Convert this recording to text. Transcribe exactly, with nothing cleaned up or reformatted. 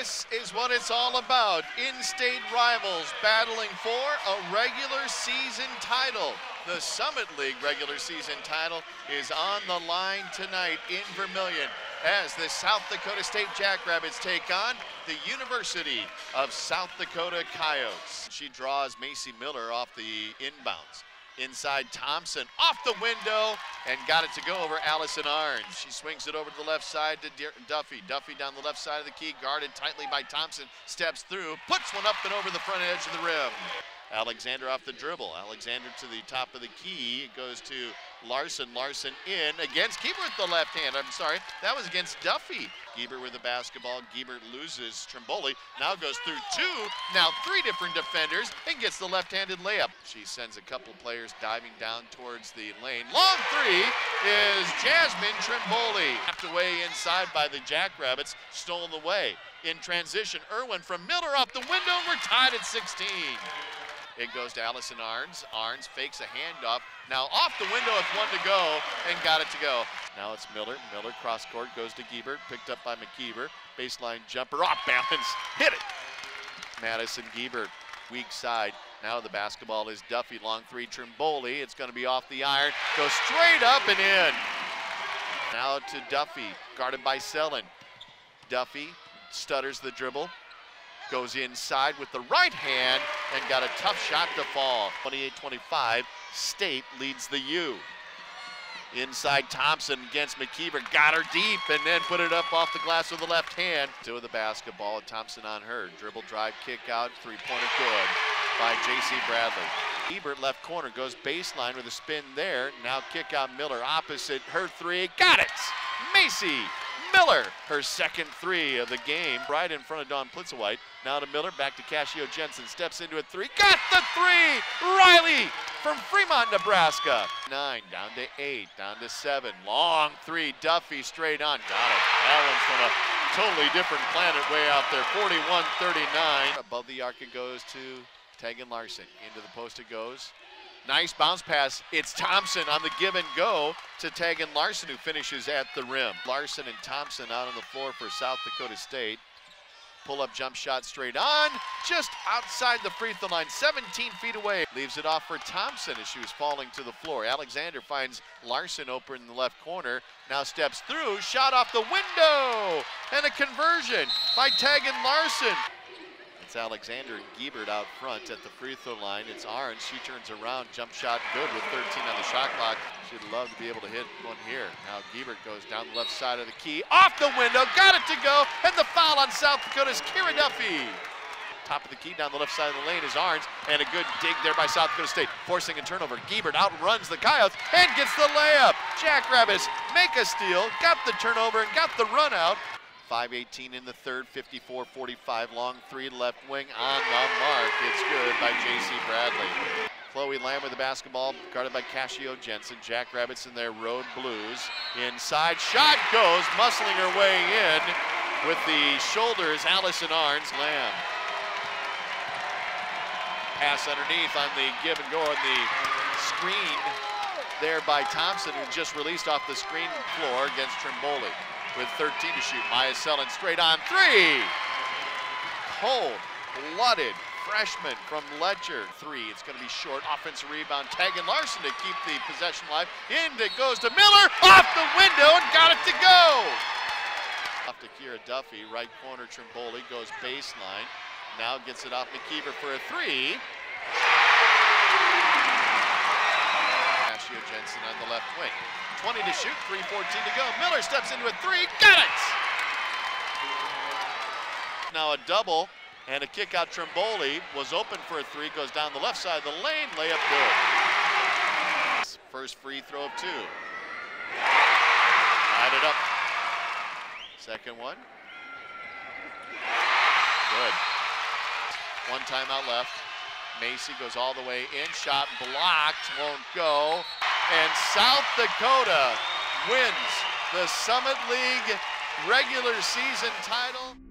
This is what it's all about. In-state rivals battling for a regular season title. The Summit League regular season title is on the line tonight in Vermillion as the South Dakota State Jackrabbits take on the University of South Dakota Coyotes. She draws Macy Miller off the inbounds. Inside Thompson, off the window, and got it to go over Allison Arns. She swings it over to the left side to Duffy. Duffy down the left side of the key, guarded tightly by Thompson, steps through, puts one up and over the front edge of the rim. Alexander off the dribble. Alexander to the top of the key. It goes to Larson. Larson in against Giebert with the left hand. I'm sorry, that was against Duffy. Giebert with the basketball. Giebert loses Trimboli. Now goes through two, now three different defenders, and gets the left-handed layup. She sends a couple players diving down towards the lane. Long three is Jasmine Trimboli. Tapped away inside by the Jackrabbits, stolen away. In transition, Irwin from Miller off the window, and we're tied at sixteen. It goes to Allison Arns. Arns fakes a handoff. Now off the window with one to go and got it to go. Now it's Miller. Miller cross court goes to Giebert. Picked up by McKeever. Baseline jumper off balance. Hit it. Madison Giebert. Weak side. Now the basketball is Duffy. Long three. Trimboli. It's going to be off the iron. Goes straight up and in. Now to Duffy. Guarded by Sellen. Duffy stutters the dribble. Goes inside with the right hand and got a tough shot to fall. twenty-eight twenty-five, State leads the U. Inside Thompson against McKeever, got her deep and then put it up off the glass with the left hand. To the basketball, Thompson on her. Dribble, drive, kick out, three-pointer good by J C Bradley. Ebert left corner, goes baseline with a spin there. Now kick out Miller, opposite her three, got it! Macy Miller, her second three of the game, right in front of Dawn Plitzowite. Now to Miller, back to Cashio Jensen, steps into a three, got the three! Riley from Fremont, Nebraska. Nine, down to eight, down to seven, long three, Duffy straight on, got it. That one's from a totally different planet way out there, forty-one thirty-nine. Above the arc it goes to Tegan Larson, into the post it goes. Nice bounce pass. It's Thompson on the give and go to Tegan Larson, who finishes at the rim. Larson and Thompson out on the floor for South Dakota State. Pull-up jump shot straight on, just outside the free throw line, seventeen feet away. Leaves it off for Thompson as she was falling to the floor. Alexander finds Larson open in the left corner. Now steps through, shot off the window, and a conversion by Tegan Larson. It's Alexander and Giebert out front at the free throw line. It's Arns. She turns around. Jump shot good with thirteen on the shot clock. She'd love to be able to hit one here. Now Giebert goes down the left side of the key. Off the window. Got it to go. And the foul on South Dakota's Kira Duffy. Top of the key down the left side of the lane is Arns. And a good dig there by South Dakota State. Forcing a turnover. Giebert outruns the Coyotes and gets the layup. Jackrabbits make a steal. Got the turnover and got the run out. five eighteen in the third, fifty-four forty-five, long three, left wing on the mark. It's good by J C Bradley. Chloe Lamb with the basketball, guarded by Cashio Jensen. Jackrabbits in their road blues. Inside, shot goes, muscling her way in with the shoulders, Allison Arns. Lamb. Pass underneath on the give and go on the screen there by Thompson, who just released off the screen floor against Trimboli. With thirteen to shoot, Maya Sellen straight on three. Cold-blooded freshman from Letcher. Three, it's gonna be short, offensive rebound. Tegan Larson to keep the possession alive. In it goes to Miller, off the window and got it to go. Off to Kira Duffy, right corner Trimboli, goes baseline. Now gets it off McKeever for a three. Cashio Jensen on the left wing. twenty to shoot, three fourteen to go. Miller steps into a three, got it! Now a double and a kick out. Trimboli was open for a three, goes down the left side of the lane, layup good. First free throw of two. Tied it up. Second one. Good. One timeout left. Macy goes all the way in, shot blocked, won't go. And South Dakota wins the Summit League regular season title.